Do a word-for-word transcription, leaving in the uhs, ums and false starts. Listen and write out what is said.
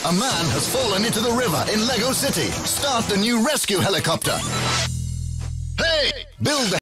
A man has fallen into the river in Lego City. Start the new rescue helicopter. Hey! Build the